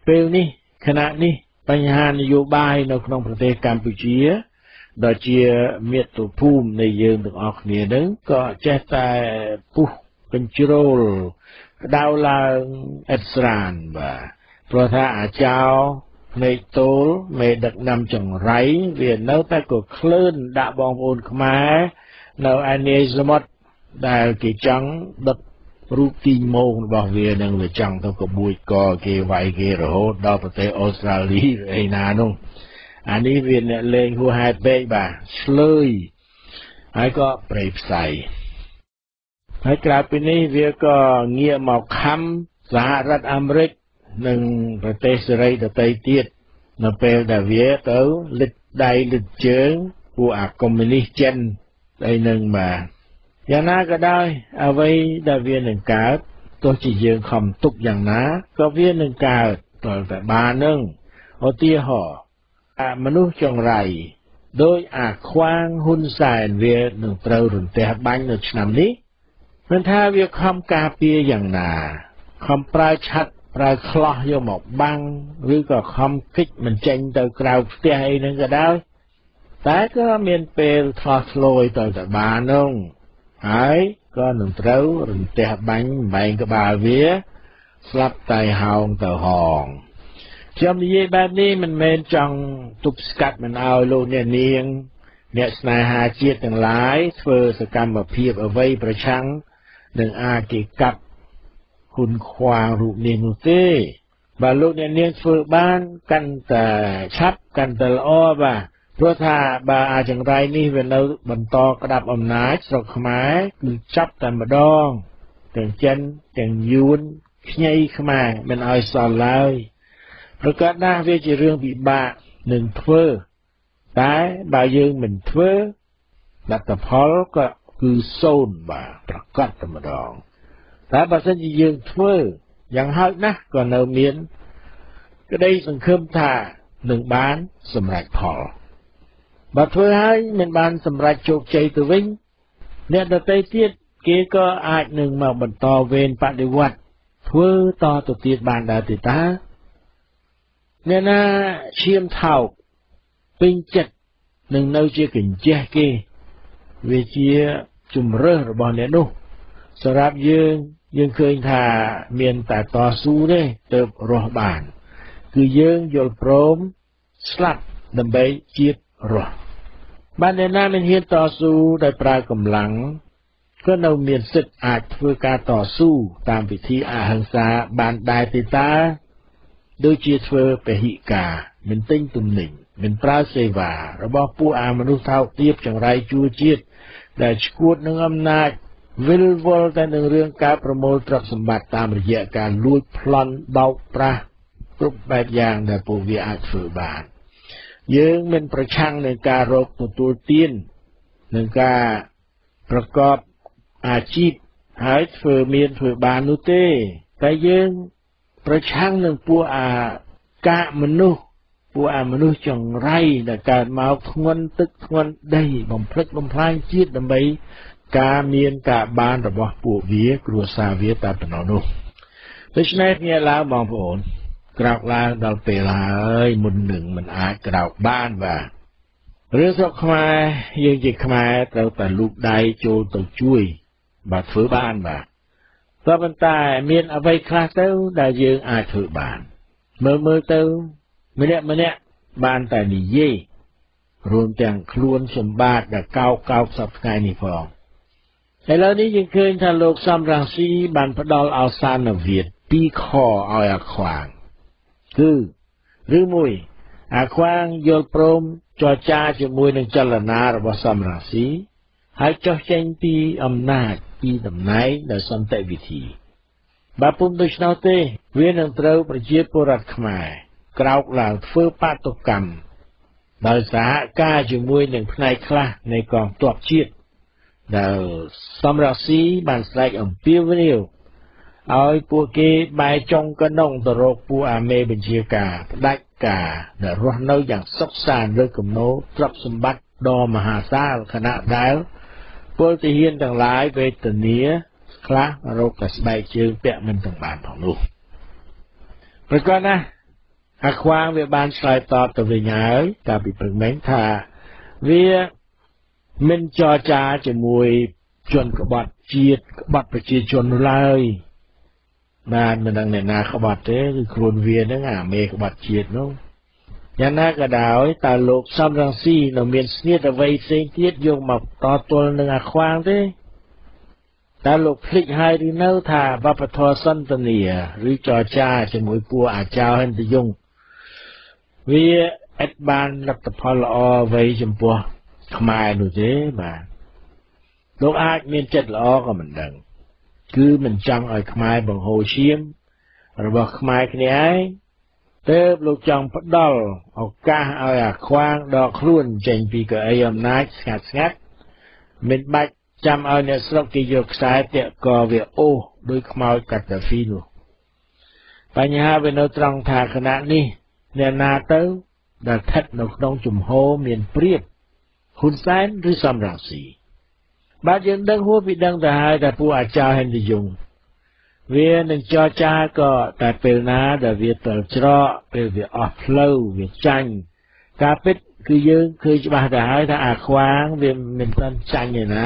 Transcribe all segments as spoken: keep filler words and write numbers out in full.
ពេលនេះខណៈនេះបញ្ហានយោបាយនៅក្នុងប្រទេសកម្ពុជាដែលជាមាតុភូមិនៃយើងទាំងអស់គ្នានឹងក៏ចេះតែពុះកញ្ជ្រោលក្តៅឡើងអិតស្រានបាទព្រោះថាអាចោភ្នែកតូលមេដឹកនាំចង្រៃវានៅតែក៏ក្លឿនដាក់បងប្អូនខ្មែរនៅឯនាយសមុទ្រដែលគេចង់ដឹករូបទីម៉ងរបស់វានឹងវាចង់ទៅក្បួយកគេវាយគេរហូតដល់ប្រទេសអូស្ត្រាលីឯណានោះអានេះវាអ្នកលេងហួសហេតុពេកបាទឆ្លើយហើយក៏ប្រេផ្សៃហើយក្រៅពីនេះវាក៏ងាកមកខំសហរដ្ឋអាមេរិកនិងប្រទេសសេរីដទៃទៀតនៅពេលដែលវាទៅលិចដៃលិចជើងពួកអាកុម្មុយនីសចិនអីនឹងបាទយ៉ាងណាក៏ដោយអ្វីដែលវានឹងកើតទោះជាយើងខំទុកយ៉ាងណាក៏វានឹងកើតតើតែបាននឹងឧទាហរណ៍អាមនុស្សចង្រៃដោយអាខ្វាងហ៊ុនសែនវានឹងត្រូវរន្ទះបាញ់នៅឆ្នាំនេះមិនថាវាខំការពារយ៉ាងណាខំប្រើឆាត់ប្រើខ្លោះយកមកបាំងឬក៏ខំគិចមិនចេញទៅក្រៅផ្ទះអីហ្នឹងក៏ដោយតែក៏មានពេលឆ្លោះឆ្លយទៅតែបាននោះហើយក៏នឹងត្រូវរន្ទះបាញ់បែងក្បាលវាស្លាប់តែហោងទៅហងខ្ញុំនិយាយបែបនេះមិនមែនចង់ទប់ស្កាត់មិនឲ្យលោកអ្នកនាងអ្នកស្នេហាជាតិទាំងឡាយធ្វើសកម្មភាពអ្វីប្រឆាំងនឹងអាចគេកាប់ហ៊ុនខ្វាងរូបនេះនោះទេបើលោកអ្នកនាងធ្វើបានកាន់តែឆាប់កាន់តែល្អបាទព្រោះថាបើអាចង្រៃនេះវានៅបន្តក្តាប់អំណាចស្រុកខ្មែរគឺចាប់តែម្ដងទាំងចិនទាំងយួនខ្ញីខ្មែរមិនឲ្យសល់ឡើយប្រកាសណាស់វាជារឿងពិបាកនឹងធ្វើតែបើយើងមិនធ្វើលទ្ធផលក៏គឺសូន្យបាទប្រកាសតែម្ដងតែបើសិនជាយើងធ្វើយ៉ាងហោចណាស់ក៏នៅមានក្តីសង្ឃឹមថានឹងបានសម្រេចផលបើធ្វើហើយមិនបានសម្រេចជោគជ័យទៅវិញអ្នកដទៃទៀតគេក៏អាចនឹងមកបន្តវេនបដិវត្តធ្វើតទៅទៀតបានដែរទេតាអ្នកណាឈាមថោកពេញចិត្តនឹងនៅជាកញ្ចេះគេវាជាជំរើសរបស់អ្នកនោះសម្រាប់យើងយើងឃើញថាមានតែតស៊ូទេទើបរស់បានគឺយើងយល់ព្រមស្លាប់ដើម្បីជាតិរស់បានអ្នកណាមិនហ៊ានតស៊ូដោយប្រើកម្លាំងក៏នៅមានសិទ្ធិអាចធ្វើការតស៊ូតាមវិធីអហិង្សាបានដែរទេតាដូចជាធ្វើពហិការមិនទិញទំនិញមិនប្រើសេវារបស់ពួកអាមនុស្សថោកទាបចង្រៃជួជាតិដែលឈួតនឹងអំណាចវិលវល់តែនឹងរឿងការប្រមូលទ្រព្យសម្បត្តិតាមរយៈការលួចប្លន់បោកប្រាស់គ្រប់បែបយ៉ាងដែលពួកវាអាចធ្វើបានយើងមិនប្រឆាំងនឹងការរកទទួលទាននឹងការប្រកបអាជីពហើយធ្វើមានធ្វើបាននោះទេតែយើងប្រឆាំងនឹងពួកអាកាកមនុស្សពួកអាមនុស្សចង្រៃដែលកើតមកធ្ងន់ទឹកធ្ងន់ដីបំផ្លិចបំផ្លាញជាតិដើម្បីការមានការបានរបស់ពួកវាគ្រួសារវាតែប៉ុណ្ណោះនោះដូច្នេះគ្នាឡើងបងប្អូនក្រោកឡើងដល់ពេលហើយមុននឹងមិនអាចក្រោកបានបាទរឿងស្រុកខ្មែរយើងជាខ្មែរត្រូវតែលូកដៃចូលទៅជួយបាទធ្វើបានបាទតែប៉ុន្តែមានអ្វីខ្លះទៅដែលយើងអាចធ្វើបានមើលមើលទៅម្នាក់ម្នាក់បានតែនិយាយរួមទាំងខ្លួនសម្បត្តិដែលកោកកោកសពថ្ងៃនេះផងឥឡូវនេះយើងឃើញថាលោកសំរងស៊ីបានផ្ដល់ឱសានវិទ្យាពីរខឲ្យអាខ្វាងគឺឬមួយអាខ្វាងយល់ព្រមចរចាជាមួយនឹងចលនារបស់សំរងស៊ីហើយចុះចេញពីអំណាចពីតំណែងដោយសន្តិវិធីបើពុំដូច្នោះទេវានឹងត្រូវប្រជាពលរដ្ឋខ្មែរក្រោកឡើងធ្វើបាតុកម្មដោយសហការជាមួយនឹងផ្នែកខ្លះនៃកងទ័ពជាតិដែលសំរងស៊ីបានស្រែកអំពាវនាវឲ្យពួកគេបែរចុងកណ្ដុងទៅរកពួកអាមេបញ្ជាការផ្ដាច់ការដែលរស់នៅយ៉ាងសុខសាន្តលើគំនោទ្រព្យសម្បត្តិដ៏មហាសាលខណៈដែលពលទាហានទាំងឡាយវេទនាខ្លះរកតែស្បែកជើងពាក់មិនទាំងបានផងនោះប្រកបណាអាខ្វាងវាបានឆ្លើយតបទៅវិញហើយកាលពីព្រឹកមិញថាវាមិនចរចាជាមួយជនក្បត់ជាតិក្បត់ប្រជាជននោះឡើយបានមិនដឹងអ្នកណាក្បត់ទេគឺខ្លួនវាហ្នឹងអាមេក្បត់ជាតិនោះយ៉ាងណាក៏ដោយតើលោកសំរងស៊ីនៅមានស្នៀតអ្វីផ្សេងទៀតយកមកតទល់នឹងអាខ្វាងទេតើលោកភ្លេចហើយឬនៅថាវប្បធម៌សន្តានាឬចរចាជាមួយពួកអាចោរហិនតយងវាអត់បានលទ្ធផលល្អអ្វីចំពោះខ្មែរនោះទេបាទលោកអាចមានចិត្តល្អក៏មិនដឹងគឺមិនចង់ឲ្យខ្មែរបង្ហូរឈាមរបស់ខ្មែរគ្នាឯងទើបលោកចង់ផ្ដល់ឱកាសឲ្យអាខ្វាងដកខ្លួនចេញពីកៅអីអំណាចស្ងាត់ស្ងាត់មិនបាច់ចាំឲ្យអ្នកស្រុកគេយកខ្សែតាក់កវាអូសដោយខ្មោចកាតាហ្វីនោះបញ្ហាវានៅត្រង់ថាគណៈនេះអ្នកណាទៅដែលស្ថិតនៅក្នុងជំហរមានព្រៀបហ៊ុនសែនឬសំរងស៊ីបាទយើងដឹងហួសពីដឹងទៅហើយថាពួកអាចោរហិនតយងវានឹងចរចាក៏តែពេលណាដែលវាទល់ច្រកពេលវាអស់ផ្លូវវាចាញ់ការពិតគឺយើងឃើញច្បាស់ទៅហើយថាអាខ្វាងវាមិនទាន់ចាញ់ទេណា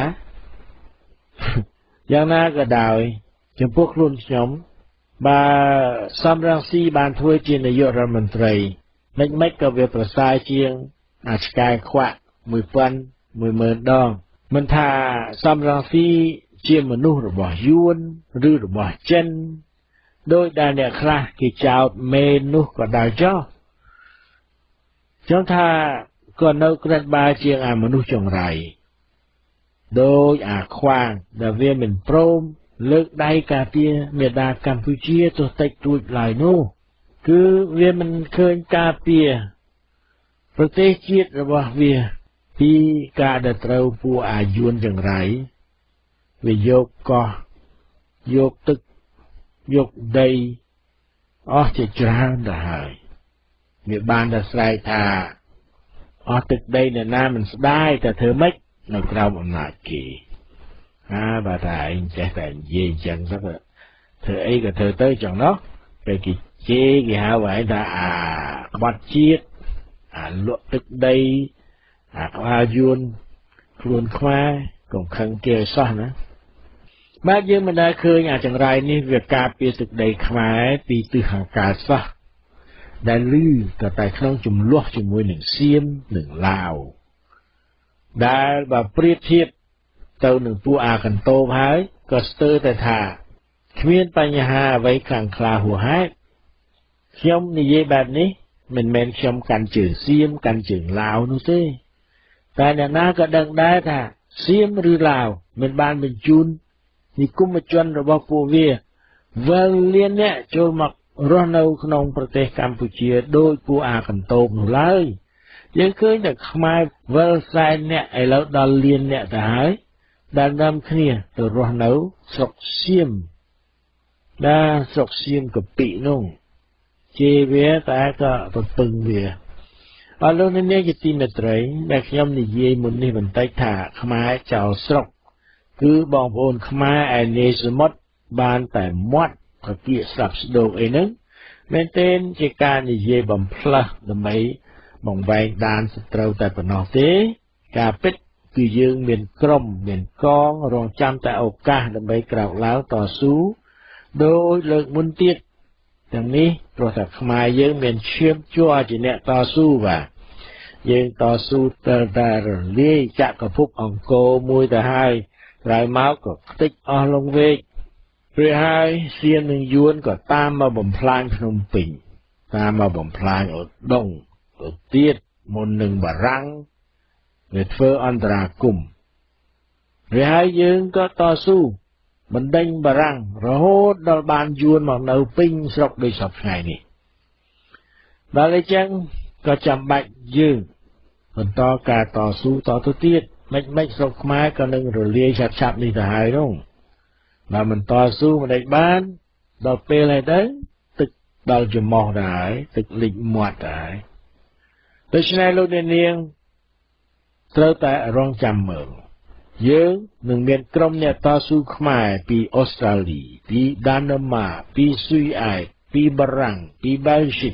យ៉ាងណាក៏ដោយចំពោះខ្លួនខ្ញុំបើសំរងស៊ីបានធ្វើជានាយករដ្ឋមន្ត្រីមិនមិនក៏វាប្រសើរជាងអាឆ្កែខ្វាក់មួយពាន់មួយម៉ឺនដងមិនថាសំរងស៊ីជាមនុស្សរបស់យួនឬរបស់ចិនដោយដែលអ្នកខ្លះគេចោទមេនោះក៏ដោយចោះចង់ថាក៏នៅក្រិតបាជាងអាមនុស្សចង្រៃដោយអាខ្វាងដែលវាមិនព្រមលើកដៃការពារមេដាកម្ពុជាទោះតិចតួចឡើយនោះគឺវាមិនឃើញការពារប្រទេសជាតិរបស់វាពីការដែលត្រូវពួកអាយួនចង្រៃវាយកកោះយកទឹកយកដីអស់ជាច្រើនទៅហើយវាបានតែស្រែកថាអស់ទឹកដីអ្នកណាមិនស្ដាយតែធ្វើម៉េចនៅក្រោមអំណាចគេហាបើថាឯងចេះតែនិយាយអញ្ចឹងទៅធ្វើអីក៏ធ្វើទៅចឹងណោះពេលគេជេរគេហៅឯងថាអាក្បត់ជាតិអាលក់ទឹកដីអាក្បាលយួនខ្លួនខ្មែរកុំខឹងគេឲ្យសោះណាបាទយើងមិនដែលឃើញអាចង្រៃនេះវាការពារទឹកដីខ្មែរពីទិសខាងកើតសោះដែលលឺក៏តែក្នុងចំនួនជាមួយនឹងសៀមនិងឡាវដែលបើប្រៀបធៀបទៅនឹងពួកអាកន្តោបហើយក៏ស្ទើរតែថាគ្មានបញ្ហាអ្វីខ្លាំងក្លាហួសហេតុខ្ញុំនិយាយបែបនេះមិនមែនខ្ញុំកាន់ជើងសៀមកាន់ជើងឡាវនោះទេតែអ្នកណាក៏ដឹងដែរថាសៀមឬឡាវមិនបានបញ្ជូននិគមជនរបស់ពួកវាវិលលានអ្នកចូលមករស់នៅក្នុងប្រទេសកម្ពុជាដោយពួកអាកន្តោបនោះឡើយយើងឃើញតែខ្មែរវិលសែនអ្នកឥឡូវដល់លានអ្នកទៅហើយដែលនាំគ្នាទៅរស់នៅស្រុកសៀមដែលស្រុកសៀមកពីនោះជេរវាតែក៏ប្រពឹងវាអរលោកនាងជាទីមេត្រីដែលខ្ញុំនិយាយមុននេះបន្តិចថាខ្មែរចោលស្រុកគឺបងប្អូនខ្មែរឯនេសមុទ្របានតែមាត់ប្រគៀកស្ដាប់ស្ដោកអីហ្នឹងមែនទែនជាការនិយាយបំផ្លាស់ដើម្បីបង្វែងដានសត្រូវតែប៉ុណ្ណោះទេការពិតគឺយើងមានក្រុមមានកងរងចាំតែឱកាសដើម្បីក្រោកឡើងតស៊ូដោយលើកមុនទៀតទាំងនេះព្រោះតែខ្មែរយើងមានឈាមជ័រជាអ្នកតស៊ូបាទយើងតស៊ូទៅតែរលាយចក្រភពអង្គរមួយទៅហើយក្រោយមកក៏ខ្ទេចអស់លងវែកព្រោះហើយសៀមនិងយួនក៏តាមមកបំផ្លាញភ្នំពេញតាមមកបំផ្លាញឧដុង្គទៅទៀតមុននឹងបារាំងវាធ្វើអន្តរាគមន៍ព្រោះហើយយើងក៏តស៊ូបណ្ដេញបារាំងរហូតដល់បានយួនមកនៅពេញស្រុកដូចសពថ្ងៃនេះដល់អញ្ចឹងក៏ចាំបាច់យើងបន្តការតស៊ូតទៅទៀតមិនមិនស្រុកខ្មែរក៏នឹងរលាយឆាប់ឆាប់នេះទៅហើយនោះបើមិនតស៊ូមិនដេចបានដល់ពេលហើយទៅទឹកដល់ច្រមុះដែរទឹកលិចមាត់ដែរដូច្នេះលោកអ្នកនាងត្រូវតែរងចាំមើលយើងនឹងមានក្រុមអ្នកតស៊ូខ្មែរពីអូស្ត្រាលីពីដាណឺម៉ាពីស៊ុយអែតពីបារាំងពីបែលហ្សិក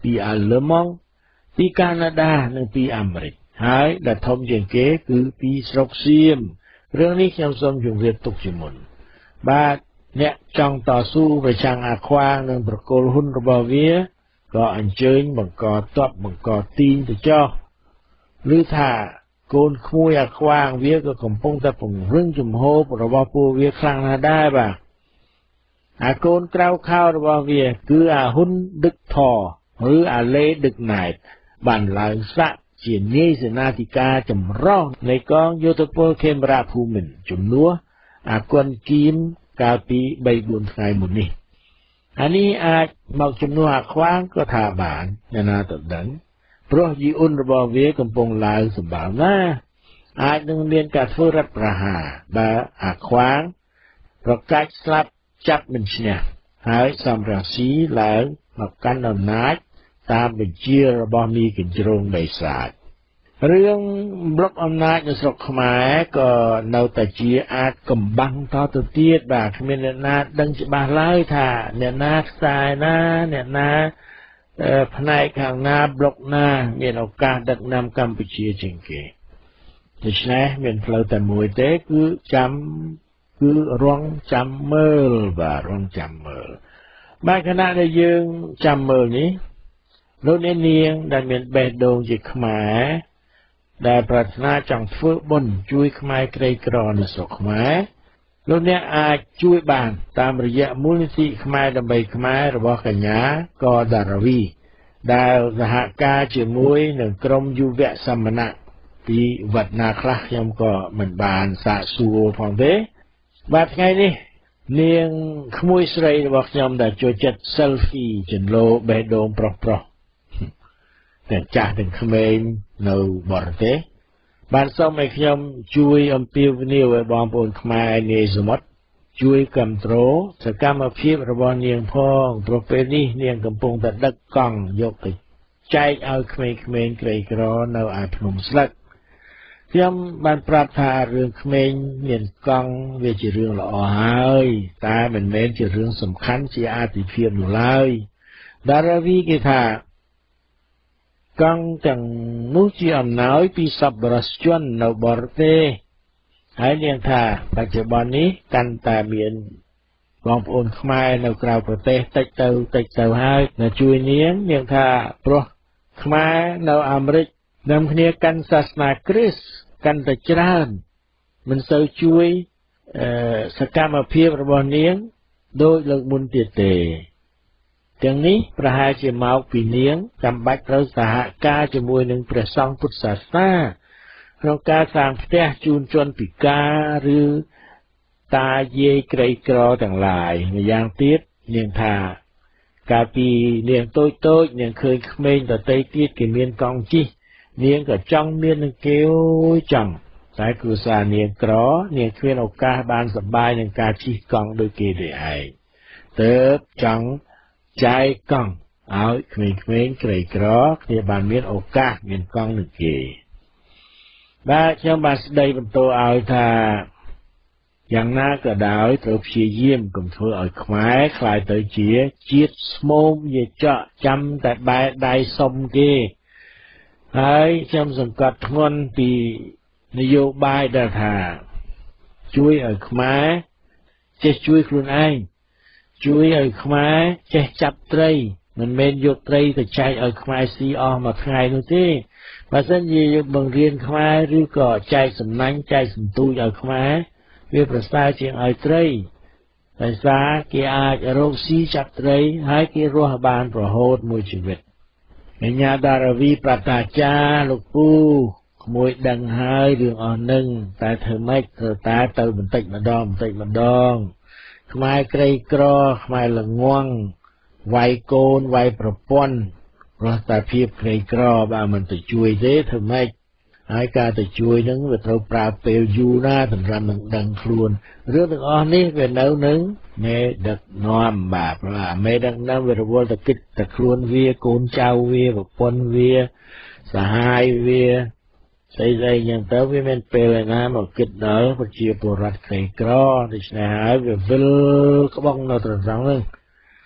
ពីអាល្លឺម៉ង់ពីកាណាដានិងពីអាមេរិកហើយដែលធំជាងគេគឺពីស្រុកសៀមរឿងនេះខ្ញុំសូមជម្រាបទុកជាមុនបាទអ្នកចង់តស៊ូប្រឆាំងអាខ្វាងនិងប្រគល់ហ៊ុនរបស់វាក៏អញ្ជើញបង្កទ័ពបង្កទីងទៅចោះឬថាកូនក្មួយអាខ្វាងវាក៏កំពុងតែពង្រឹងជំហររបស់ពួកវាខ្លាំងណាស់ដែរបាទអាកូនក្រៅខោរបស់វាគឺអាហ៊ុនដឹកថឬអាលេដឹកណែតបានឡើងស្លាក់ជានាយសេនាធិការចម្រុះនៃកងយោធពលខេមរៈភូមិន្ទជំនួសអាគុនគីមកាលពី បីបួន ថ្ងៃមុននេះអានេះអាចមកជំនួសអាខ្វាងក៏ថាបានអ្នកណាទៅដឹងព្រោះយីអ៊ុនរបស់វាកំពុងឡើងសម្បើមណាអាចនឹងមានការធ្វើរដ្ឋប្រហារបើអាខ្វាងប្រកាសស្លាប់ចាប់មិនឈ្នះហើយសំរងស៊ីឡើងមកកាន់អំណាចតាមបញ្ជារបស់មីកញ្ជ្រោងដីសាចរឿងប្លុកអំណាចនៅស្រុកខ្មែរក៏នៅតែជាអាចកំបាំងតទៅទៀតបាទគ្មានអ្នកណាដឹងច្បាស់ឡើយថាអ្នកណាខ្សែណាអ្នកណាផ្នែកខាងណាប្លុកណាមានឱកាសដឹកនាំកម្ពុជាជាងគេដូច្នេះមានផ្លូវតែមួយទេគឺចាំគឺរងចាំមើលបាទរងចាំមើលបាទខណៈដែលយើងចាំមើលនេះលោកអ្នកនាងដែលមានបេះដូងជាខ្មែរដែលប្រាថ្នាចង់ធ្វើបុណ្យជួយខ្មែរក្រីក្រនៅស្រុកខ្មែរលោកអ្នកអាចជួយបានតាមរយៈមូលនិធិខ្មែរដើម្បីខ្មែររបស់កញ្ញាកដារវីដែលសហការជាមួយនឹងក្រុមយុវសមណៈពីវត្តណាខ្លះខ្ញុំក៏មិនបានសាកសួរផងទេបាទថ្ងៃនេះនាងក្មួយស្រីរបស់ខ្ញុំដែលចូលចិត្ត selfie ចន្លោបេះដូងប្រុសប្រុសទាំងចាស់ទាំងក្មេងនៅបរទេសបានសូមឲ្យខ្ញុំជួយអំពាវនាវឲ្យបងប្អូនខ្មែរនាយសមុទ្រជួយគាំទ្រសកម្មភាពរបស់នាងផងព្រោះពេលនេះនាងកំពុងតែដឹកកង់យកទៅចែកឲ្យក្មេងៗក្រីក្រនៅឯភ្នំស្លឹកខ្ញុំបានប្រាប់ថារឿងក្មេងមានកង់វាជារឿងល្អហើយតែមិនមែនជារឿងសំខាន់ជាអាទិភាពនោះឡើយដារាវីគេថាកង់ទាំងនោះជាអំណោយពីសប្បុរសជននៅបរទេសហើយនាងថាបច្ចុប្បន្ននេះកាន់តែមានបងប្អូនខ្មែរនៅក្រៅប្រទេសតិចទៅតិចទៅហើយនៅជួយនាងនាងថាព្រោះខ្មែរនៅអាមេរិកនាំគ្នាកាន់សាសនាគ្រីស្ទកាន់តែច្រើនមិនសូវជួយសកម្មភាពរបស់នាងដោយលើកមុនទៀតទេទាំងនេះប្រហែលជាមកពីនាងចាំបាច់ត្រូវសហការជាមួយនឹងព្រះសង្ឃពុទ្ធសាសនាក្នុងការសាងផ្ទះជូនជនពិការឬតាយាយក្រីក្រទាំងឡាយម្យ៉ាងទៀតនាងថាកាលពីនាងតូចតូចនាងឃើញក្មេងដទៃទៀតគេមានកង់ជិះនាងក៏ចង់មាននឹងគេអូយចង់តែគ្រួសារនាងក្រនាងគ្មានឱកាសបានសប្បាយនឹងការជិះកង់ដូចគេទេឯងទើបចង់ចែកកង់ឲ្យក្មេងៗក្រីក្រគ្នាបានមានឱកាសមានកង់នឹងគេបាទខ្ញុំបានស្ដីបន្ទោឲ្យថាយ៉ាងណាក៏ដោយត្រូវព្យាយាមកុំធ្វើឲ្យខ្មែរខ្លាយទៅជាជាតិស្មោមយាចកចាំតែបែរដៃសុំគេហើយខ្ញុំសង្កត់ធ្ងន់ពីនយោបាយដែលថាជួយឲ្យខ្មែរចេះជួយខ្លួនឯងជួយឲ្យខ្មែរចេះចាប់ត្រីមិនមែនយកត្រីទៅចែកឲ្យខ្មែរស៊ីអស់មួយថ្ងៃនោះទេបើសិនជាយើងបង្រៀនខ្មែរឬក៏ចែកសំណាញ់ចែកសន្ទូចឲ្យខ្មែរវាប្រសើរជាងឲ្យត្រីដោយសារគេអាចរកស៊ីចាប់ត្រីហើយគេរស់បានរហូតមួយជីវិតកញ្ញាដារាវីប្រតាចាលោកពូក្មួយដឹងហើយរឿងអស់នឹងតែធ្វើម៉េចត្រូវតែទៅបន្តិចម្ដងបន្តិចម្ដងខ្មែរក្រីក្រខ្មែរល្ងងវាយកូនវាយប្រពន្ធរស់តែភាពក្រីក្របើមិនទៅជួយទេធ្វើម៉េចហើយការទៅជួយនឹងវាត្រូវប្រើពេលយូរណាស់សម្រាប់នឹងដឹងខ្លួនរឿងទាំងអស់នេះវានៅនឹងមេដឹកនាំបាទព្រោះអាមេដឹកនាំវារវល់តែគិតតែខ្លួនវាកូនចៅវាប្រពន្ធវាសហាយវាស្អីស្អីយ៉ាងទៅវាមានពេលឯណាមកគិតដល់ប្រជាពលរដ្ឋក្រីក្រដូច្នេះហើយវាវិលក្បង់នៅត្រង់ហ្នឹង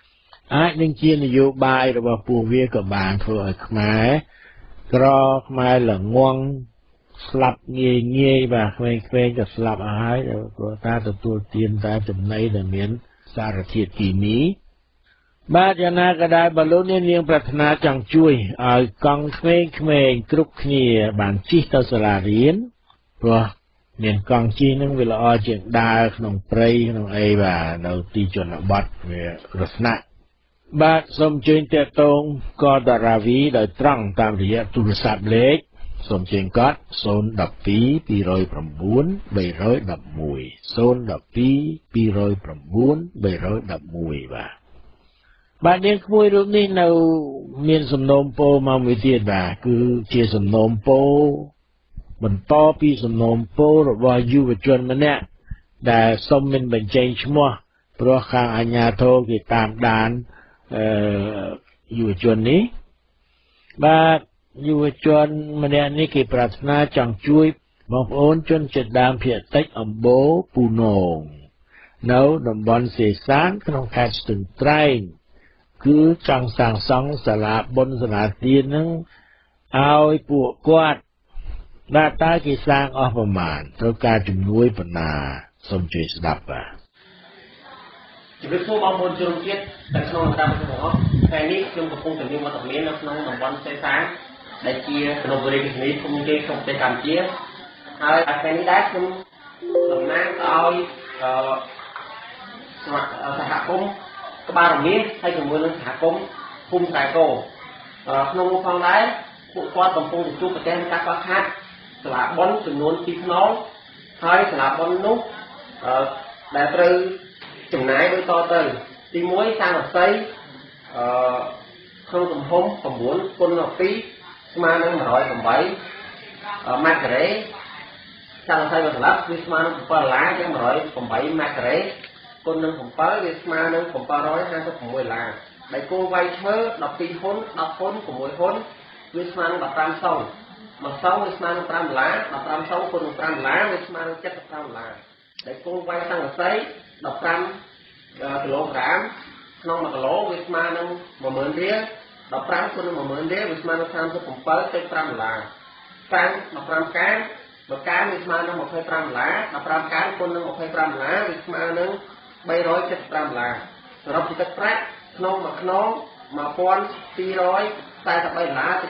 អាចនឹងជានយោបាយរបស់ពួកវាក៏បានធ្វើឲ្យខ្មែរក្រខ្មែរល្ងងស្លាប់ងាយងាយបាទក្មេងៗក៏ស្លាប់អស់ហើយព្រោះថាទទួលទានតែចំណីដែលមានសារធាតុគីមីបាទយ៉ាងណាក៏ដោយបើលោកអ្នកនាងប្រាថ្នាចង់ជួយឲ្យកង់ក្មេងៗគ្រប់គ្នាបានជិះទៅសាលារៀនព្រោះមានកង់ជិះនឹងវាល្អជាងដើរក្នុងព្រៃក្នុងអីបាទនៅទីជនបទវាគ្រោះថ្នាក់បាទសូមអញ្ជើញតាក់ទងកតារាវីដោយត្រង់តាមរយៈទូរស័ព្ទលេខសូមអញ្ជើញកត់ศูนย์ หนึ่ง สอง ពីរ ពីរ ศูนย์ เก้า สาม ศูนย์ หนึ่ง ศูนย์ หนึ่ง ពីរ ศูนย์ เก้า สาม ศูนย์ หนึ่ง ศูนย์ หนึ่ง បាទបាទនាងក្មួយរូបនេះនៅមានសំណូមពរមកមួយទៀតបាទគឺជាសំណូមពរបន្តពីសំណូមពររបស់យុវជនម្នាក់ដែលសុំមិនបញ្ចេញឈ្មោះព្រោះខាងអាជ្ញាធរគេតាមដានអឺយុវជននេះបាទយុវជនម្នាក់នេះគេប្រាថ្នាចង់ជួយបងប្អូនជនជាតិដើមភាគតិចអំបូរពូនងនៅតំបន់សេសានក្នុងខេត្តស្ទឹងត្រែងគឺចង់សាងសង់សាលាបុណ្យសាលាទាននឹងឲ្យពួកគាត់បាទតើគេសាងអស់ប្រមាណត្រូវការជំនួយបណ្ណាសូមជួយស្ដាប់បាទជំរាបសួរបងប្អូនជនជាតិនៅក្នុងបណ្ដាប្រទេសទាំងអស់ថ្ងៃនេះខ្ញុំកំពុងតែមានវត្តមាននៅក្នុងតំបន់សេសានដែលជាក្នុងបរិយាកាសធំគេក្នុងប្រទេសកម្ពុជាហើយថ្ងៃនេះដែរខ្ញុំតំណាងឲ្យសហគមន៍ក្បាលរមៀសហើយជាមួយនឹងសហគមន៍ភូមិត្រែកោក្នុងនោះផងដែរពួកគាត់កំពុងជួបប្រទះនឹងការខ្វះខាតសាលាបុណ្យចំនួនពីរខ្នងហើយសាលាបុណ្យនោះដែលត្រូវចំណាយដូចតទៅទីមួយសាងសស័យអឺក្នុងទំហំ9គុណពីរស្មើនឹងmột không támម៉ែត្រការ៉េសាងសស័យមួយសន្លឹកវាស្មើនឹង7ដុល្លារយ៉ាងmột không támម៉ែត្រការ៉េគុណនឹង7វាស្មើនឹង756ដុល្លារដែលគោលវាយឈើ12ហ៊ុន10ហ៊ុន6ហ៊ុនវាស្មើនឹង15សងមួយសងវាស្មើនឹង5ដុល្លារ15សងគុណនឹង5ដុល្លារវាស្មើនឹង75ដុល្លារដែលគោលវាយសង្កសី15គីឡូក្រាមក្នុង1គីឡូវាស្មើនឹង10000រៀល15គុណនឹង10000រៀលវាស្មើនឹង37.5ដុល្លារសាំង15កានមួយកានវាស្មើនឹង25ដុល្លារ15កានគុណនឹង25ដុល្លារវាស្មើនឹង375ដុល្លារសរុបជាទឹកប្រាក់ក្នុងមួយខ្នង1243ដុល្លារទី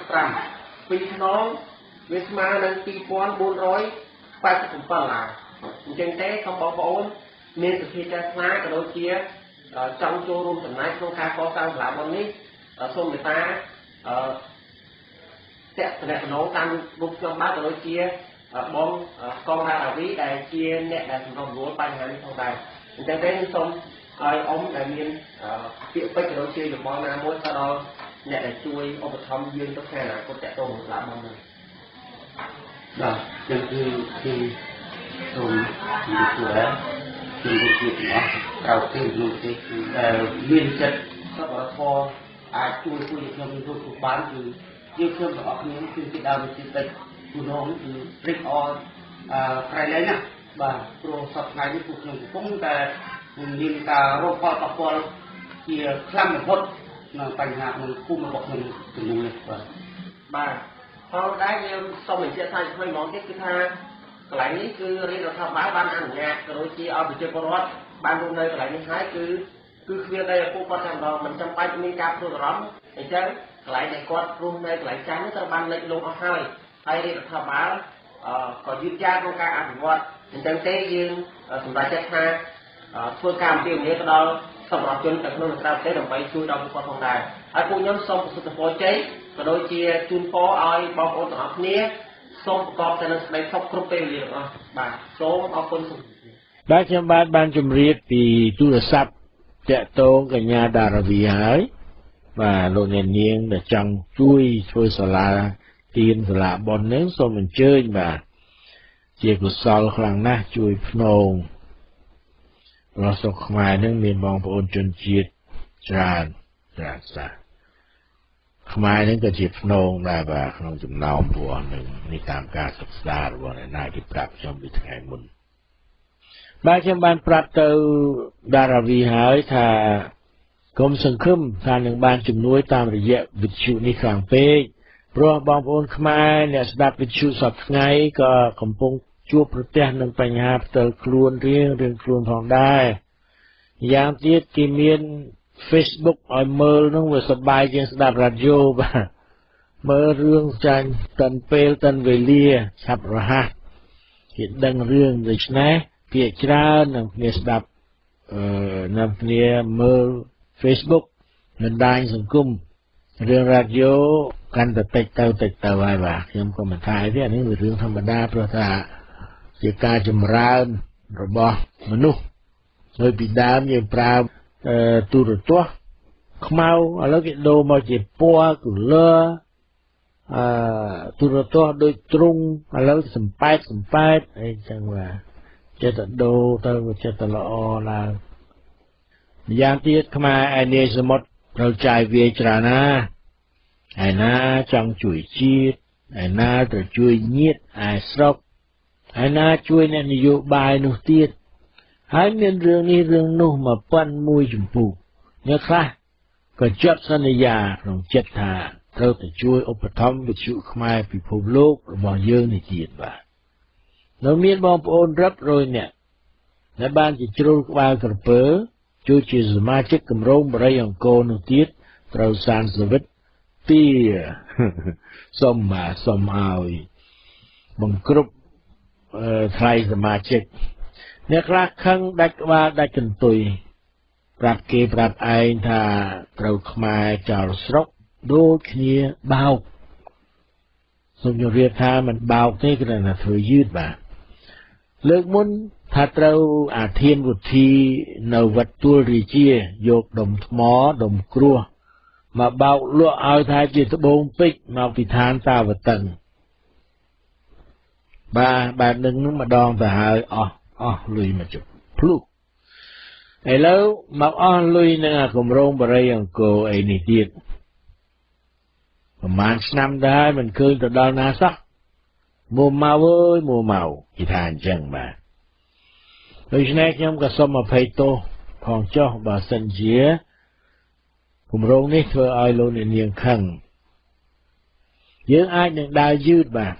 5ពីរខ្នងវាស្មើនឹង2487ដុល្លារអញ្ចឹងទេសូមបងប្អូនមានសភាចាស់ខ្លាក៏ដូចជាចង់ចូលរួមចំណែកក្នុងការកសាងសាលាបុណ្យនេះសូមមេត្តាអឺតេតតំណងតាមរូបខ្ញុំបាទក៏ដូចជាបងកងរាវីដែលជាអ្នកដែលសម្របសម្រួលបញ្ហានេះផងដែរអញ្ចឹងទេសូមឲ្យអ៊ំដែលមានពាក្យពេចន៍ក៏ដូចជាយោបល់ណាមួយទៅដល់អ្នកដែលជួយឧបត្ថម្ភយើងទៅខាងអនាគតតេតងសាលាបុណ្យនេះបាទចឹងគឺគឺសូមជម្រាបសួរជំរាបសួរទាំងអស់ក្រៅពីលោកទេគឺដែលមានចិត្តសប្បុរសធម៌អាចជួយជួយខ្ញុំរួចគ្រប់បានគឺយើងខ្ញុំទាំងអស់គ្នាគឺពីដើមពីតិចគូនងគឺព្រឹកអអឺក្រៃលែងណាបាទព្រោះសប្តាហ៍នេះពួកខ្ញុំកំពុងតែមានការរកផលប៉ះពាល់ជាខ្លាំងបំផុតនៅបញ្ហាក្នុងភូមិរបស់ខ្ញុំចំនួននេះបាទបាទផងដែរយើងសូមបញ្ជាក់ថាថ្មីហ្មងទៀតគឺថាកន្លែងនេះគឺរាជរដ្ឋាភិបាលបានអនុញ្ញាតក៏ដូចជាឲ្យប្រជាពលរដ្ឋបានរស់នៅកន្លែងនេះហើយគឺគឺគ្មានតែពួកគាត់តែម្ដងមិនចាំបាច់មានការព្រួយបារម្ភអញ្ចឹងកន្លែងដែលគាត់រស់នៅកន្លែងចាស់នេះត្រូវបានលិចលង់អស់ហើយហើយរាជរដ្ឋាភិបាលអឺក៏យឺតយ៉ាវក្នុងការអភិវឌ្ឍអញ្ចឹងទេយើងសម្រាប់ចិត្តថាធ្វើការអំពាវនាវទៅដល់សម្រាប់ជននៅក្នុងក្រៅប្រទេសដើម្បីជួយដល់ពួកគាត់ផងដែរហើយពួកខ្ញុំសូមប្រសិទ្ធពរជ័យក៏ដូចជាជូនពរឲ្យបងប្អូនទាំងអស់គ្នាសូមប្រកបទៅនឹងសេចក្តីសុខគ្រប់ពេលវេលារបស់បាទសូមអរគុណសូមបាទខ្ញុំបាទបានជម្រាបពីទូរស័ព្ទតាក់ទងកញ្ញាដារាវីហើយបាទលោកអ្នកនាងដែលចង់ជួយធ្វើសាលាទានសាលាបុណ្យនឹងសូមអញ្ជើញបាទជាកុសលខ្លាំងណាស់ជួយភ្នងរបស់សុខខ្មែរនឹងមានបងប្អូនជនជាតិច្រើនច្រើនសាខ្មែរនឹងក៏ជាភ្នងដែរបាទក្នុងចំណោមពួកនឹងនេះតាមការសិក្សារបស់អ្នកណាគេប្រាប់ខ្ញុំពីថ្ងៃមុនបាទខ្ញុំបានប្រាប់ទៅដារាវីហើយថាกรมสังคมทางหนึ่งบ้านจุ่มนุ้ยตามระยะวิชุนี้ครั้งเป๊กเพราะบางคนขมายเนี่ยสดับวิชุสับไงก็กำปงจูบประเทศหนึ่งปัญหาเติร์คลวนเรียงเรื่องคลวนทองได้อย่างที่กิมเมียน Facebook ออยเมอร์น้องว่าสบายจังสดับรัดโยบะเมื่อเรื่องจันตันเปลตันเวเลียชับระหัเห็นดังเรื่องดิฉันนะเพียจรานังเนียสดับเอ่อนำเนียเมื่อ Facebook นันได้สังคมเรื่องรัดโยกันแต่ติดเตาติดเตาไว้บ่ายังก็มันทายที่อันนี้เป็นเรื่องธรรมดาเพราะถ้าจะการจำรานระบอบมนุษย์โดยปิดามยังปราบเอ่อตัวตัวขมาวแล้วก็โดมาเจ็บปัวกุเลออ่าตัวตัวโดยตรงแล้วสัมผัสสัมผัสไอ้จังว่าจะตัดโดตัวจะตัดละอลาอย่างที่ขมาไอเนียสมดเราใจเวียจรานะไอ้น่าจังจุยจีดไอ้น่าจะช่วยเงียดไอ้สกไอ้น่าช่วยในนโยบายนุตีดให้เงินเรื่องนี้เรื่องนู้มาปั้นมวยจุ่มปูเนี่ยค่ะก็จับสัญญาของเจ็ดทาเราจะช่วยอุปถัมภ์วิชุขมายพิภพโลกระบอบเยอะในจีนว่าเราเมียนบองโอนรับโรยเนี่ยในบ้านจะจูกวากระเป๋อจูจีสมาชิกกำรงบริยังโกนุติดเราสานสวิตตีสมมาสมเอาบังกรุบไทยสมาชิกเนี่ยคราขังได้ว่าได้กันตุยปรับเกปรับไอถ้าเราขมายจาร์สรกโดขณีเบาสมยเรียกท่ามันเบาที่กระนั้นเธอยืดมาเลิกมุนถ้าเราอาเทียนวุธีนวัตตัวรีเจียโยกดมหมอดมกลัวมาเบาลวกเอาทายจิตบงปิกมาปิทานตาวตังบาแบบหนึ่งนึงมาดองแต่หายอ๋ออ๋อลุยมาจุพลุไอ้แล้วมาอ๋อลุยนั่งกมรงบริยังโกไอ้นี่เดียดประมาณน้ำได้มันเคยจะดาวนาซักมัวเมาเว้ยมัวเมาอีทานจังมาโดยเฉพาะยังก็สมภัยโตของเจ้าบาสันเจียกมรงนี่เธอไอโลนเนียงขังยังไอ้หนึ่งได้ยืดมา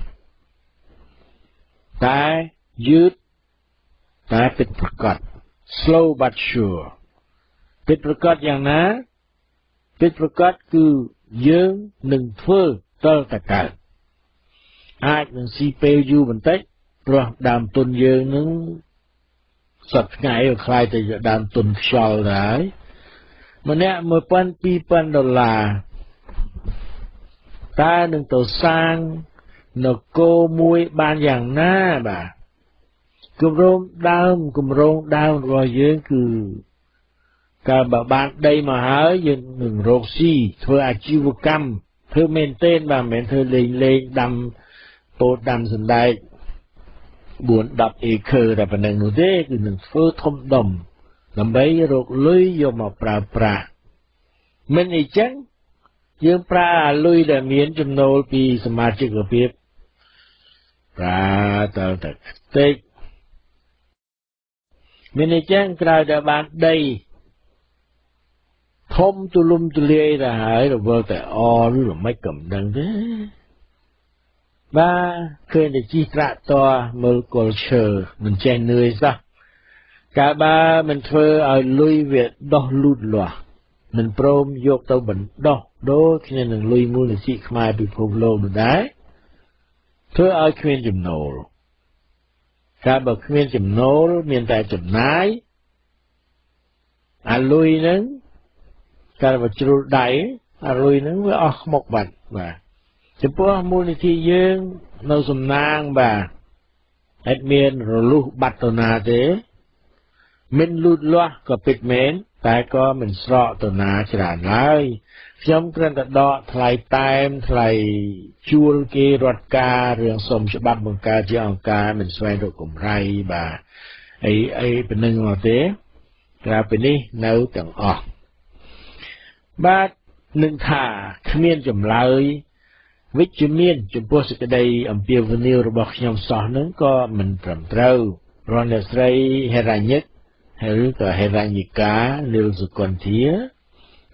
แต่ยืดแต่เป็นประกาศ slow but sure เป็นประกาศอย่างนั้นเป็นประกาศคือยืงหนึ่งเฟื่อเตอร์ตะการอาจหนึ่งซีเปลยูบันเตะเพราะดามตุนยืงนึงสัตว์ไงก็คล้ายแต่ดามตุนชอลได้มันเนี่ยเมื่อพันปีพันดอลลาร์ตาหนึ่งตัวสร้างนกโกมวยบานอย่างหน้าบ่ากลุ่มโรงดาวกลุ่มโรงดาวรอยเยอะคือการแบบบานได้มาหายืนหนึ่งโรคซีเธออาชีวกรรมเธอเมนเต้นแบบเหมือนเธอเลงเลงดำโตดำสันได้บวนดับเอเคอร์แต่เป็นหนึ่งหนูเด้คือหนึ่งเฟื่อทมดมลำใบโรคลุยยมาปราปรามันอีจังยังปลาลุยแต่เมียนจำโนลปีสมาชิกระเบียบปลาตาตะเต็กมันอีจังกลายแต่บานได้ทมตุลุมตุเลียแต่หายเราเบอแต่อหรือไม่กำดังเด้บ้าเคยได้จีกระตัวเมลโกลเชอร์มันแจงเนยซะกาบ้ามันเธอเอาลุยเวทดอกลุดหลัวมันโปรมยกตัวบันดอกโดแค่หนึ่งลุยมูลนิธิขมายไปพบโลกดูได้เธอเอาเขียนจำโนลการบอกเขียนจำโนลเมียนแต่จำนายอาลุยนั้นการบอกจุดใดอาลุยนั้นว่าออกหมกบัตรว่าจะพวกมูลนิธิยืงเราสมนางบ่าแอดเมียนเราลูกบัตรตัวนาเด้มันลุดล้อก็ปิดเมนแต่ก็มันสระตัวนาฉลาดเลยย้ำกระดาษทลายตายมทลายจูลเกรดกาเรื่องสมฉบับบังกาเจ้าการมันสวยดอกกลมไรบ่าไอไอเป็นหนึ่งเอาเต้กลายเป็นนี่เนื้อต่างออกบ้านหนึ่งถ่าขมิ้นจำเลยวิจิเมียนจุดพวกสกัดได้อัมเปียวนิวระบบยมสอนนั้นก็มันปรับเท้ารอนเดสไรเฮรัญยิกหรือก็เฮรัญยิกาเนลสุกอนเทีย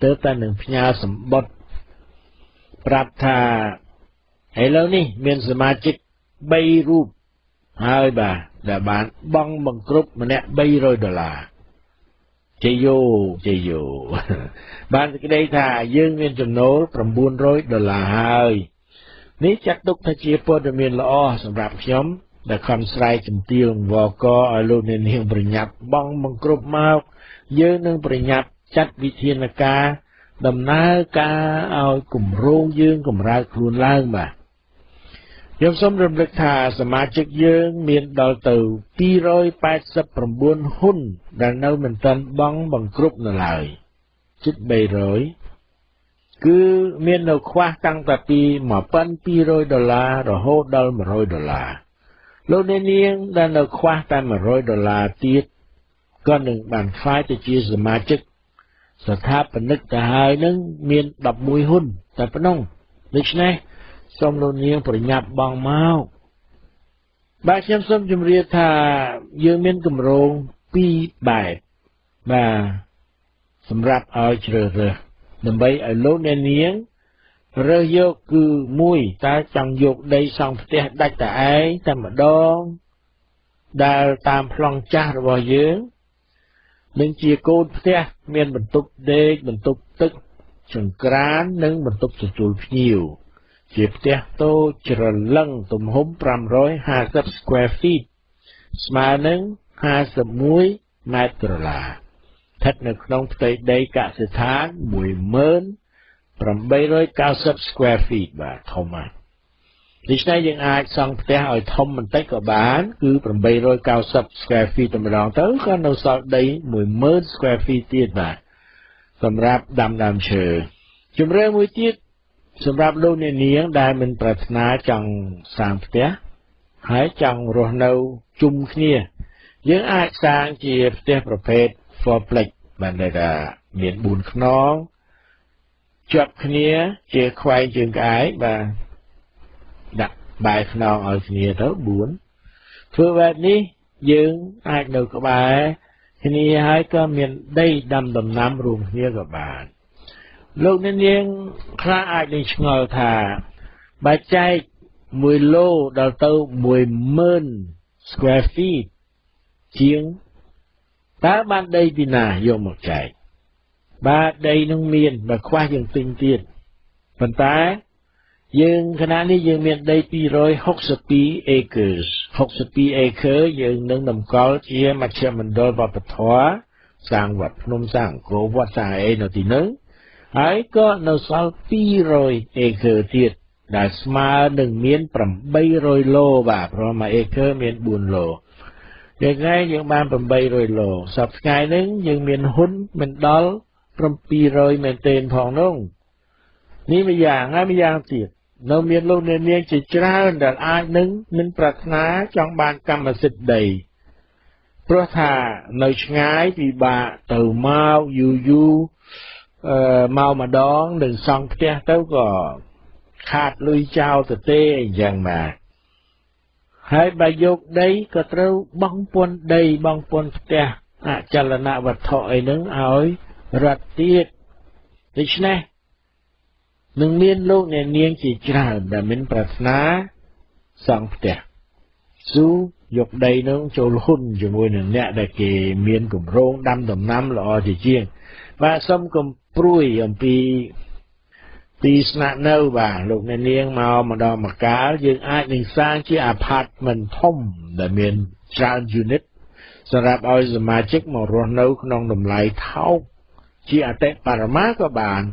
ទើបតែនឹងផ្ញើសម្បត្តិប្រាប់ថាឥឡូវនេះមានសមាជិកបីរូបហើយបាទដែលបានបង់បង្គ្រប់ម្នាក់បីរយដុល្លារជ័យយោជ័យយោបានសេចក្តីថាយើងមានចំណូលប្រាំបួនរយដុល្លារហើយនេះចាត់ទុកថាជាព័ត៌មានល្អសម្រាប់ខ្ញុំដែលខំស្រែកជំទាវវកឲ្យលោកអ្នកនាងប្រញាប់បង់បង្គ្រប់មកយើងនឹងប្រញាប់ចាត់វិធានការដំណើរការឲ្យគម្រោងយើងកម្រើកខ្លួនឡើងបាទខ្ញុំសូមរំលឹកថាសមាជិកយើងមានដល់ទៅពីររយប៉ែតសិបប្រាំបួនហ៊ុនដែលនៅមិនទាន់បង់បង្គ្រប់នៅឡើយជិតបីរយគឺមាននៅខ្វះតាំងតែពីមួយពាន់ពីររយដុល្លាររហូតដល់មួយរយដុល្លារលោកអ្នកនាងដែលនៅខ្វះតែមួយរយដុល្លារទៀតក៏នឹងបានខ្លាយទៅជាសមាជិកស្ថាបនិកទៅហើយនឹងមានដប់មួយហ៊ុនតែប៉ុណ្ណឹងដូច្នេះសូមលោកនាងប្រញាប់បង់មកបាទខ្ញុំសូមជម្រាបថាយើងមានគម្រោងពីរបែបបាទសម្រាប់ឲ្យជ្រើសរើសដើម្បីឲ្យលោកអ្នកនាងរើសយកគឺមួយតើចង់យកដីសង់ផ្ទះដាច់តែឯងតែម្ដងដែលតាមប្លង់ចាស់របស់យើងនឹងជាកូនផ្ទះមានបន្ទប់ដេកបន្ទប់ទឹកចង្ក្រាននិងបន្ទប់ទទួលភ្ញៀវជាផ្ទះតូចច្រឡឹងទំហំប្រាំរយហាសិប square feet ស្មើនឹងห้าสิบเอ็ดម៉ែត្រដុល្លារស្ថិតនៅក្នុងផ្ទៃដីកសិដ្ឋានមួយម៉ឺនប្រាំបីរយកៅសិប square feet បាទធំណាស់ដូច្នេះយើងអាចសង់ផ្ទះឲ្យធំបន្តិចក៏បានគឺប្រាំបីរយកៅសិប square feet តែម្ដងទៅក៏នៅសល់ដីមួយម៉ឺន square feet ទៀតបាទសម្រាប់ដាំដើមឈើជំរឿនមួយទៀតសម្រាប់លោកអ្នកនាងដែលមិនប្រាថ្នាចង់សាងផ្ទះហើយចង់រស់នៅជុំគ្នាយើងអាចសាងជាផ្ទះប្រភេទ fourplex បានន័យថាមានបួនខ្នងជាប់គ្នាជាខ្វែងជើងក្អែកបាទដាក់បែរខ្នងឲ្យគ្នាទៅបួនធ្វើបែបនេះយើងអាចនៅក្បែរគ្នាហើយក៏មានដីដាំដំណាំរួមគ្នាក៏បានលោកអ្នកនាងខ្លះអាចនឹងឆ្ងល់ថាបើចែកមួយឡូដល់ទៅមួយម៉ឺន square feet ជាងតើបានដីពីណាយកមកចែកបាទដីនឹងមានបើខ្វះយើងទិញទៀតប៉ុន្តែយើងខណៈនេះយើងមានដីពីររយហុកសិបពីរ acres ហុកសិបពីរ acre យើងនឹងតម្កល់ជាមជ្ឈមណ្ឌលវប្បធម៌សាងវត្តភ្នំសាងអង្គរវត្តសាងអីនៅទីនោះហើយក៏នៅសល់ពីររយ acre ទៀតដែលស្មើនឹងមានប្រាំបីរយឡូបាទព្រោះមួយ acre មានបួនឡូយ៉ាងណាយើងបានប្រាំបីរយឡូសប្តាហ៍ថ្ងៃនេះយើងមានហ៊ុនមិនដល់ប្រាំពីររយមែនទេផងនោះនេះមួយយ៉ាងហើយមួយយ៉ាងទៀតនៅមានលោកអ្នកនាងជាច្រើនដែលអាចនឹងមិនប្រាថ្នាចង់បានកម្មសិទ្ធិដីព្រោះថានៅឆ្ងាយពិបាកទៅមកយូរយូរអឺមកម្ដងនឹងសង់ផ្ទះទៅក៏ខាតលុយចោលទៅទេអញ្ចឹងបាទហើយបើយកដីក៏ត្រូវបង់ពន្ធដីបង់ពន្ធផ្ទះអចលនវត្ថុអីហ្នឹងឲ្យរដ្ឋទៀតដូច្នេះនឹងមានលោកអ្នកនាងជាច្រើនដែលមិនប្រាថ្នាសង់ផ្ទះស៊ូយកដីនោះចូលហ៊ុនជាមួយនឹងអ្នកដែលគេមានគម្រោងដាំដំណាំល្អជាជាងបាទសូមកំព្រួយអំពីទីស្នាក់នៅបាទលោកអ្នកនាងមកម្ដងម្កាលយើងអាចនឹងសាងជា apartment ធំដែលមានច្រើន unit សម្រាប់ឲ្យសមាជិកមករស់នៅក្នុងតម្លៃថោកជាអតិបរមាក៏បាន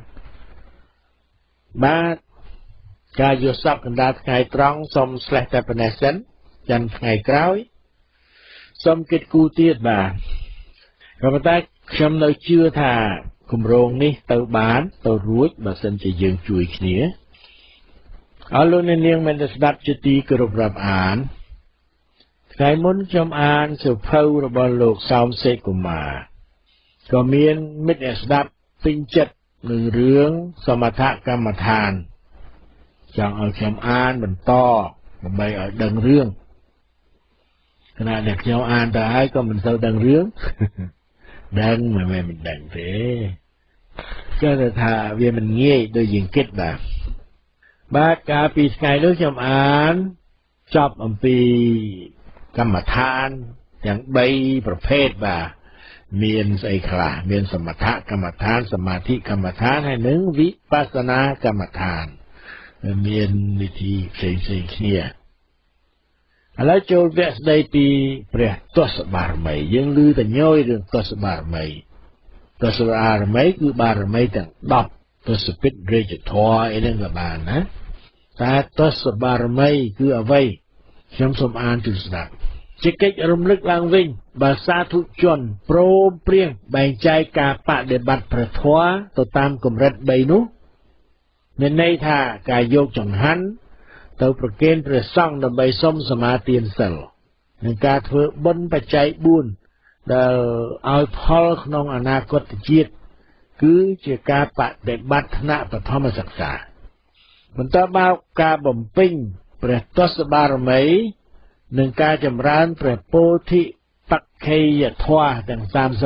បាទការយកសពកណ្ដាលថ្ងៃត្រង់សូមស្លេះតែប៉ុណ្ណេះសិនចាំថ្ងៃក្រោយសូមគិតគូរទៀតបាទក៏ប៉ុន្តែខ្ញុំនៅជឿថាគម្រោងនេះទៅបានទៅរួចបើសិនជាយើងជួយគ្នាអរលោកអ្នកនាងមិនได้ស្ដាប់ជាទីគោរពរាប់អានថ្ងៃមុនខ្ញុំអានសៀវភៅរបស់លោកសោមសេកកុមារក៏មានមិត្តអ្នកស្ដាប់ពេញចិត្តនឹងរឿងសមថកម្មដ្ឋានចង់ឲ្យខ្ញុំអានបន្តដើម្បីឲ្យដឹងរឿងខណៈដែលខ្ញុំអានទៅហើយក៏មិនសូវដឹងរឿងដឹងមិនមែនមិនដឹងទេก็จะថាវាមិនងាយដូចយើងគិតបាទបាទកាលពីថ្ងៃនោះខ្ញុំអានចប់អំពីកម្មដ្ឋានទាំង3ប្រភេទបាទមានស្អីខ្លះមានសមថកម្មដ្ឋានសមាធិកម្មដ្ឋានហើយនិងវិបស្សនាកម្មដ្ឋានមានវិធីផ្សេងៗគ្នាឥឡូវចូលវគ្គស្ដីពីព្រះទស្សបារមីយើងឮតែញយរឿងទស្សបារមីទស្សបារមីគឺបារមីទាំង10ទស្សពិតរាជធម៌អីហ្នឹងក៏បានណាតែទស្សបារមីគឺអ្វីខ្ញុំសូមអានជូនស្ដាប់ជាកិច្ចរំលឹកឡើងវិញបើសាធុជនព្រមព្រៀងបែងចែកការបដិបត្តិព្រះធម៌ទៅតាមកម្រិត3នោះមានន័យថាការយកចង្ហាន់ទៅប្រគេនព្រះសង្ឃដើម្បីសុំសមាទានសិលនិងការធ្វើបុណ្យបច្ច័យ4ដែលឲ្យផលក្នុងអនាគតជាតិគឺជាការបដិបត្តិថ្នាក់បឋមសិក្សាបន្តមកការបំពេញព្រះទស្សបារមីនិងការចម្រើនព្រះពោធិបក្ខេយធម៌ទាំង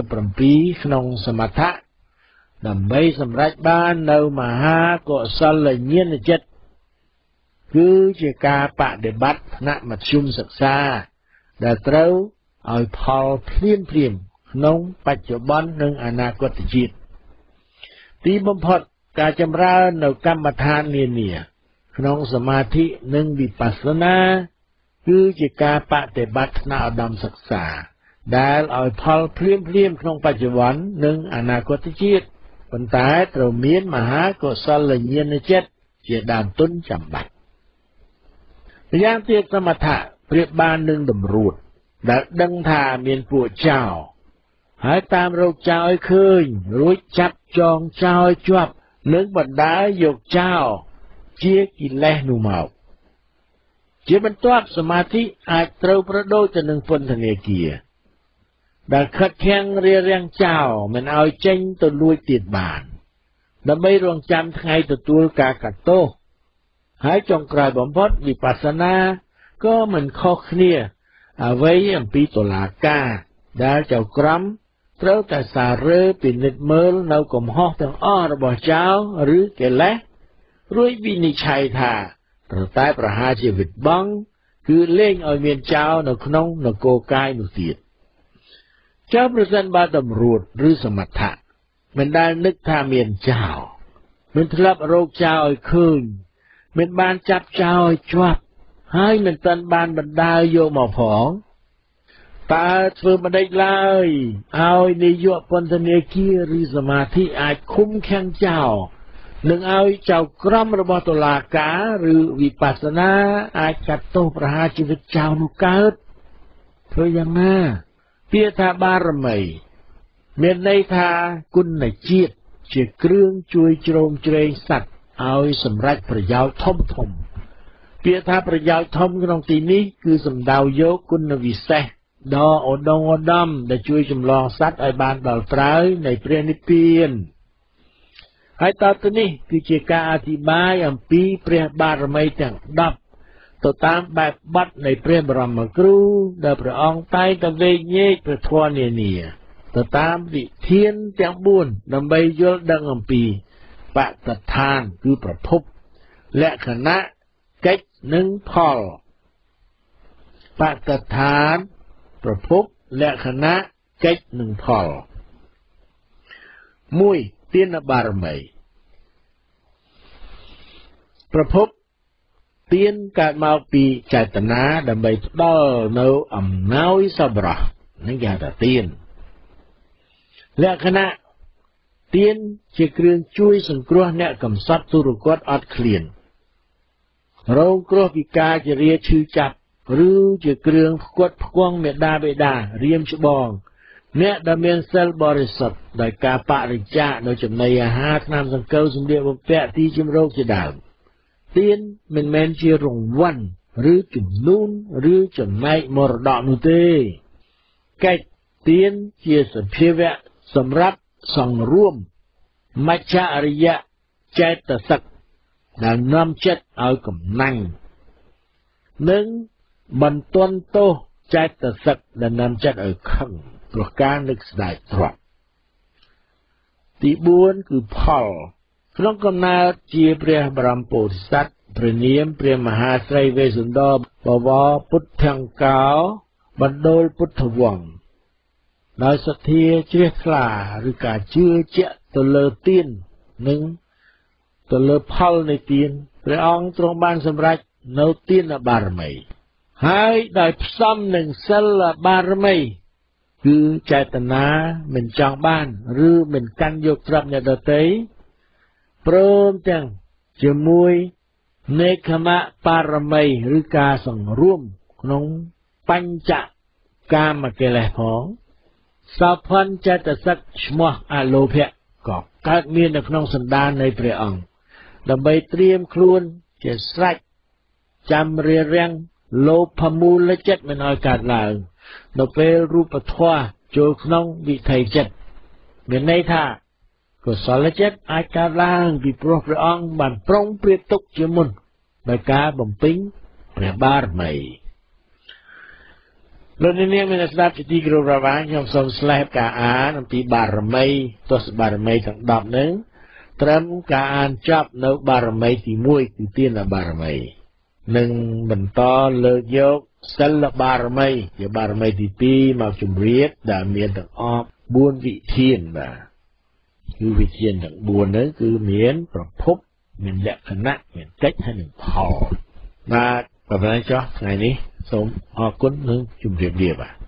37ក្នុងសមថៈដើម្បីសម្រេចបាននៅមហាកុសលញាណចិត្តគឺជាការបដិបត្តិថ្នាក់មធ្យមសិក្សាដែលត្រូវឲ្យផលភ្លាមភ្លាមក្នុងបច្ចុប្បន្ននិងអនាគតជាតិទីបំផុតការចម្រើននៅកម្មដ្ឋាននានាក្នុងសមាធិនិងវិបស្សនាគឺជាការបដិបត្តិថ្នាក់ឧត្តមសិក្សាដែលឲ្យផលភ្លាមភ្លាមក្នុងបច្ចុប្បន្ននិងអនាគតជាតិប៉ុន្តែត្រូវមានមហាកុសលញាណចិត្តជាដើមទុនចាំបាច់ម្យ៉ាងទៀតសមថៈប្រៀបបាននឹងតម្រួតដែលដឹងថាមានពួកចោរហើយតាមរកចោរឲ្យឃើញរួចចាប់ចងចោរឲ្យជាប់និងបណ្ដាលយកចោរជាកិលេសនោះមកជាបន្ទាប់សមាធិអាចត្រូវប្រដូចទៅនឹងពន្ធនាគារដែលខិតខាំងរារាំងចោរមិនឲ្យចេញទៅលួចទៀតបានដើម្បីរងចាំថ្ងៃទទួលការកាត់ទោសហើយចុងក្រោយបំផុតវិបស្សនាក៏មិនខុសគ្នាអ្វីអំពីតុលាការដែលចៅក្រមត្រូវតែសាររើពិនិត្យមើលនៅកំហុសទាំងអស់របស់ចោរឬកិលេសរួចវិនិច្ឆ័យថាត្រូវតែប្រហារជីវិតបង់គឺលែងឲ្យមានចោរនៅក្នុងនគរកាយនោះទៀតចោរប្រសិនបើតម្រួតឬសមថៈមិនដែលនឹកថាមានចោរមិនធ្លាប់រកចោរឲ្យឃើញមិនបានចាប់ចោរឲ្យជាប់ហើយមិនទាន់បានបណ្ដាលយកមកផងតើធ្វើមិនដេចឡើយឲ្យនាយកពន្ធនាគារឬសមាធិអាចឃុំឃាំងចោរនឹងឲ្យចៅក្រមរបស់តុលាការឬវិបស្សនាអាចកាត់ទោសប្រហារជីវិតចោរនោះកើតធ្វើយ៉ាងណាពាក្យថាបារមីមានន័យថាគុណជាតិជាគ្រឿងជួយជ្រោមជ្រែងសត្វឲ្យសម្រេចប្រយោជន៍ធំធំពាក្យថាប្រយោជន៍ធំក្នុងទីនេះគឺសំដៅយកគុណវិសេសដ៏ឧត្តមឧត្តមដែលជួយចម្លងសត្វឲ្យបានដល់ត្រើយនៃព្រះនិព្វានហើយតទៅនេះគឺជាការអធិប្បាយអំពីព្រះបារមីទាំង10ទៅតាមបែបបទនៃព្រះបរមគ្រូដែលព្រះអង្គតែងតែវេកញែកព្រះធម៌នានាទៅតាមវិធានទាំង4ដើម្បីយល់ដឹងអំពីបតដ្ឋានគឺប្រភពលក្ខណៈកិច្ចនិងផលបតដ្ឋានប្រភពលក្ខណៈកិច្ចនិងផលមួយទានបារមីប្រភពទានកើតមកពីចេតនាដើម្បីផ្ដល់នៅអំណោយសប្បុរសនឹងគេហៅថាទានលក្ខណៈទានជាគ្រឿងជួយសង្គ្រោះអ្នកកំសត់ទុរគតអត់ឃ្លានរងគ្រោះពីការជរាឈឺចាប់ឬជាគ្រឿងផ្គត់ផ្គង់មេដាបេដារៀមច្បងអ្នកដែលមានសិលបរិសុទ្ធដោយការបរិច្ចាគនៅចំណីអាហារថ្នាំសង្កូវសម្លៀកបំពាក់ទីជម្រកជាដើមទានមិនមែនជារង្វាន់ឬជំនូនឬចំណែកមរតកនោះទេកិច្ចទានជាសភាវៈសម្រាប់សង្រួមមច្ឆរិយចេតសិកដែលនាំចិត្តឲ្យកំណាញ់និងបន្ទន់ទោសចេតសិកដែលនាំចិត្តឲ្យខឹងព្រោះការនឹកស្ដាយទ្រព្យទីbốnគឺផលក្នុងកំណើតជាព្រះបរមពុទ្ធសាសព្រះនាមព្រះមហាស្រីវេស្សន្តរបវរពុទ្ធង្គោបណ្ដូលពុទ្ធវង្សដោយសទ្ធាជ្រះថ្លាឬការជឿជាក់ទៅលើទាននិងទៅលើផលនៃទានព្រះអង្គទ្រង់បានសម្រេចនៅទានបារមីហើយដោយផ្សំនឹងសិលបារមីគឺចេតនាមិនចង់បានឬមិនកាន់យកទ្រព្យអ្នកដទៃព្រមទាំងជាមួយនេក្ខមបារមីឬការសង្រួមក្នុងបញ្ចកាមកិលេសផងសោភ័ណ្ឌចេតសិកឈ្មោះអលោភៈក៏កើតមាននៅក្នុងសន្តាននៃព្រះអង្គដើម្បីត្រៀមខ្លួនជាស្រេចចាំរារាំងលោភមូលចិត្តមិនឲ្យកើតឡើងនៅពេលរូបធម៌ចូលក្នុងវិថីចិត្តមានន័យថាកុសលចិត្តអាចកើតឡើងពីព្រោះព្រះអង្គបានប្រុងប្រៀបទុកជាមុនដោយការបំពេញព្រះបារមីលោកនាងមានស្ដាប់ជាទីគោរពរាប់អានខ្ញុំសូមស្លែបការអានអំពីបារមីទសបារមីទាំងដប់នឹងត្រឹមការអានចប់នៅបារមីទីមួយគឺទានបារមីនឹងបន្តលើកយកសិលបារមីជាបារមីទីពីរមកជម្រាបដែលមានទាំងអស់បួនវិធានបាទគឺវិធានទាំងបួនហ្នឹងគឺមានប្រភពមានលក្ខណៈមានកិច្ចហើយនឹងផលបាទប៉ុណ្ណឹងចុះថ្ងៃនេះសូមអរគុណនិងជម្រាបលាបាទ